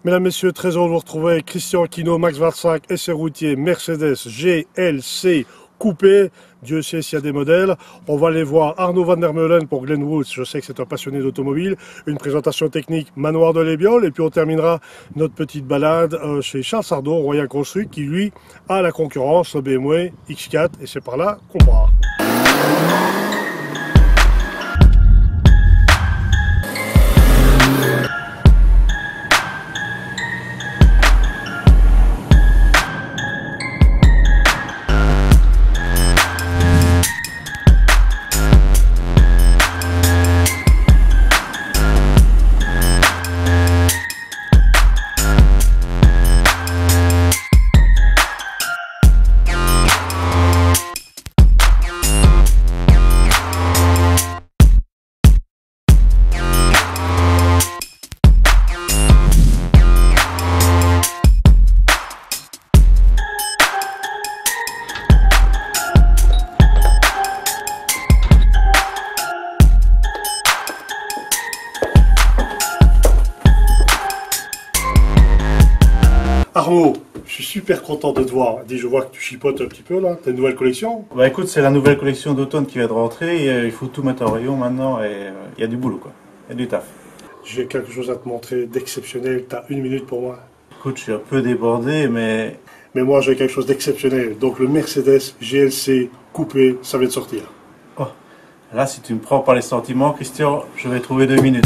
Mesdames, Messieurs, très heureux de vous retrouver avec Christian Aquino, Max 25, essai routier, Mercedes GLC coupé. Dieu sait s'il y a des modèles. On va aller voir Arnaud van der Meulen pour Glen Woods. Je sais que c'est un passionné d'automobile. Une présentation technique Manoir de l'Ébiole. Et puis on terminera notre petite balade chez Charles Sardon, Royal Construct, qui lui a la concurrence, le BMW X4. Et c'est par là qu'on part. Arnaud, je suis super content de te voir. Dis, je vois que tu chipotes un petit peu là, t'as une nouvelle collection? Bah écoute, c'est la nouvelle collection d'automne qui vient de rentrer, et, il faut tout mettre en rayon maintenant et il y a du boulot quoi, il y a du taf. J'ai quelque chose à te montrer d'exceptionnel, t'as une minute pour moi? Écoute, je suis un peu débordé mais... Mais moi j'ai quelque chose d'exceptionnel, donc le Mercedes GLC coupé, ça vient de sortir. Oh, là si tu me prends par les sentiments, Christian, je vais trouver 2 minutes.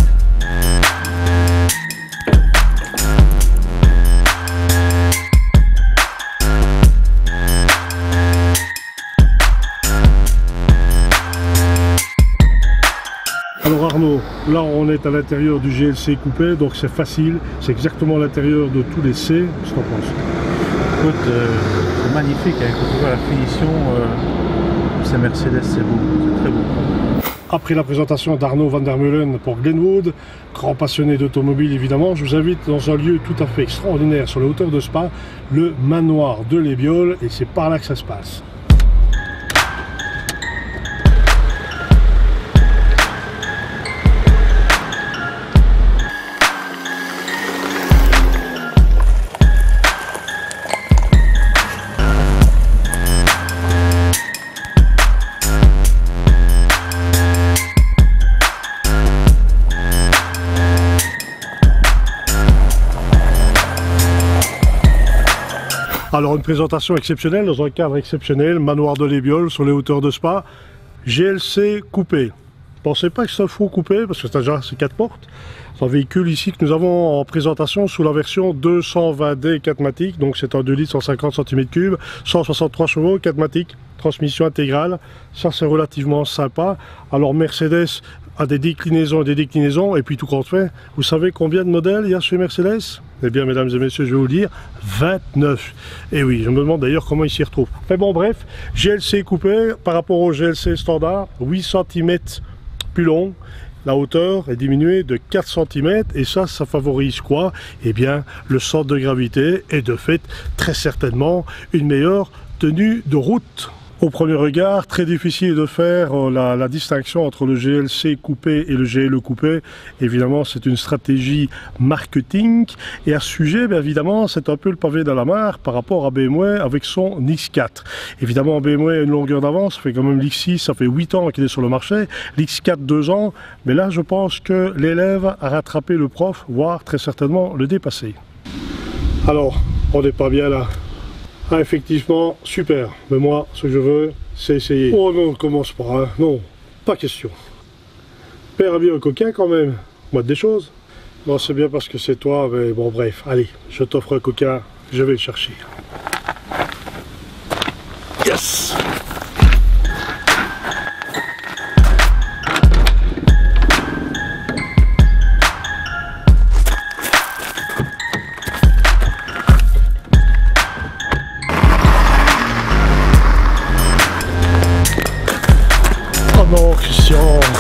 Alors Arnaud, là on est à l'intérieur du GLC coupé, donc c'est facile, c'est exactement l'intérieur de tous les C, qu'est-ce que t'en penses? Écoute, c'est magnifique, hein, quand tu vois la finition, c'est Mercedes, c'est beau, c'est très beau. Après la présentation d'Arnaud van der Meulen pour Glen Woods, grand passionné d'automobile évidemment, je vous invite dans un lieu tout à fait extraordinaire sur les hauteurs de Spa, le Manoir de l'Ébiole, et c'est par là que ça se passe. Alors une présentation exceptionnelle dans un cadre exceptionnel, Manoir de l'Ébiole sur les hauteurs de Spa, GLC coupé. Pensez pas que c'est un faux coupé parce que c'est déjà ces 4 portes. C'est un véhicule ici que nous avons en présentation sous la version 220D 4MATIC, donc c'est un 2 litres 150 cm3, 163 chevaux, 4MATIC, transmission intégrale, ça c'est relativement sympa. Alors Mercedes a des déclinaisons, et puis tout compte fait, vous savez combien de modèles il y a chez Mercedes? Eh bien mesdames et messieurs, je vais vous le dire, 29. Et oui, je me demande d'ailleurs comment ils s'y retrouvent. Mais bon bref, GLC coupé par rapport au GLC standard, 8 cm plus long. La hauteur est diminuée de 4 cm et ça favorise quoi? Eh bien le centre de gravité et de fait très certainement une meilleure tenue de route. Au premier regard, très difficile de faire la distinction entre le GLC coupé et le GLE coupé. Évidemment, c'est une stratégie marketing. Et à ce sujet, bien évidemment, c'est un peu le pavé dans la mare par rapport à BMW avec son X4. Évidemment, BMW a une longueur d'avance. Ça fait quand même l'X6, ça fait 8 ans qu'il est sur le marché. L'X4, 2 ans. Mais là, je pense que l'élève a rattrapé le prof, voire très certainement le dépassé. Alors, on n'est pas bien là. Ah effectivement, super, mais moi ce que je veux c'est essayer. Oh non, commence pas, hein. Non, pas question. Père bien un coquin quand même, moi des choses. Bon c'est bien parce que c'est toi, mais bon bref, allez, je t'offre un coquin, je vais le chercher. Yes! Non, Christian.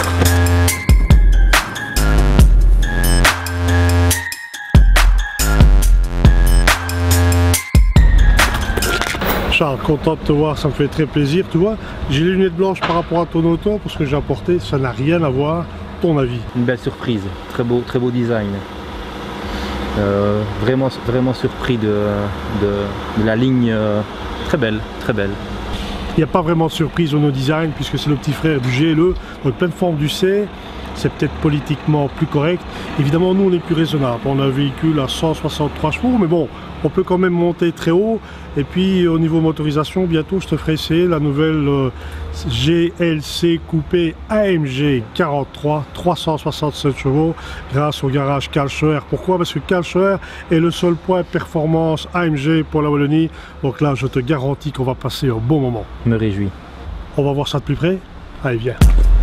Charles, content de te voir, ça me fait très plaisir. Tu vois, j'ai les lunettes blanches par rapport à ton auto parce que j'ai apporté, ça n'a rien à voir. Ton avis? Une belle surprise, très beau design. Vraiment surpris de la ligne, très belle, très belle. Il n'y a pas vraiment de surprise au no design puisque c'est le petit frère du GLE, donc pleine forme du C. C'est peut-être politiquement plus correct. Évidemment, nous, on est plus raisonnable. On a un véhicule à 163 chevaux, mais bon, on peut quand même monter très haut. Et puis, au niveau motorisation, bientôt, je te ferai essayer la nouvelle GLC coupé AMG 43, 367 chevaux, grâce au garage Kalscher. Pourquoi? Parce que Kalscher est le seul point performance AMG pour la Wallonie. Donc là, je te garantis qu'on va passer un bon moment. Je me réjouis. On va voir ça de plus près. Allez, viens.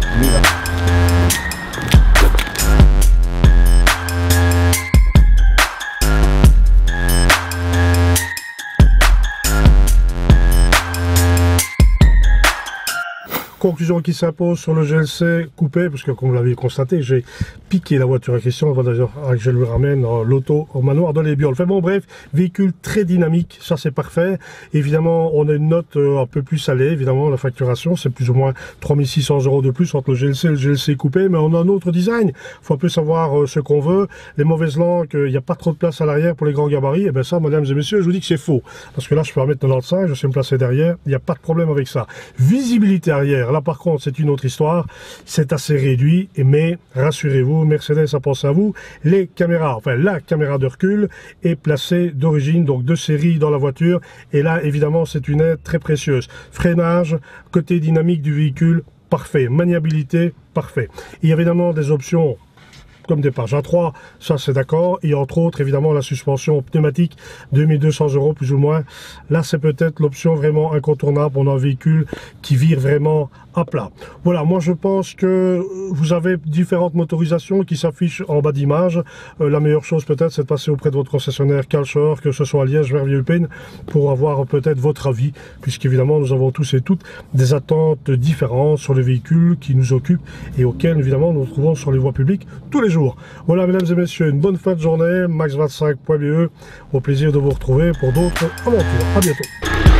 Conclusion qui s'impose sur le GLC coupé, parce que comme vous l'avez constaté, j'ai piqué la voiture à question, on va d'ailleurs que je lui ramène l'auto au manoir de l'Ébiole. Enfin bon, bref, véhicule très dynamique, ça c'est parfait. Évidemment, on a une note un peu plus salée, évidemment, la facturation, c'est plus ou moins 3600 € de plus entre le GLC et le GLC coupé, mais on a un autre design, il faut un peu savoir ce qu'on veut. Les mauvaises langues, il n'y a pas trop de place à l'arrière pour les grands gabarits, et bien ça, mesdames et messieurs, je vous dis que c'est faux. Parce que là, je peux en mettre 95, je sais me placer derrière, il n'y a pas de problème avec ça. Visibilité arrière, là par contre c'est une autre histoire, c'est assez réduit, mais rassurez-vous, Mercedes a pensé à vous. Les caméras, enfin la caméra de recul est placée d'origine, donc de série dans la voiture, et là évidemment c'est une aide très précieuse. Freinage, côté dynamique du véhicule, parfait. Maniabilité, parfait. Il y a évidemment des options comme des pages A3, ça c'est d'accord, et entre autres évidemment la suspension pneumatique, 2200 € plus ou moins. Là c'est peut-être l'option vraiment incontournable pour un véhicule qui vire vraiment à plat. Voilà, moi je pense que vous avez différentes motorisations qui s'affichent en bas d'image. La meilleure chose peut-être c'est de passer auprès de votre concessionnaire Kalscher, que ce soit à Liège, Verviers-Eupen, pour avoir peut-être votre avis, puisqu'évidemment nous avons tous et toutes des attentes différentes sur les véhicules qui nous occupent et auxquels évidemment nous nous retrouvons sur les voies publiques tous les jours. Voilà mesdames et messieurs, une bonne fin de journée, max25.be, au plaisir de vous retrouver pour d'autres aventures. À bientôt.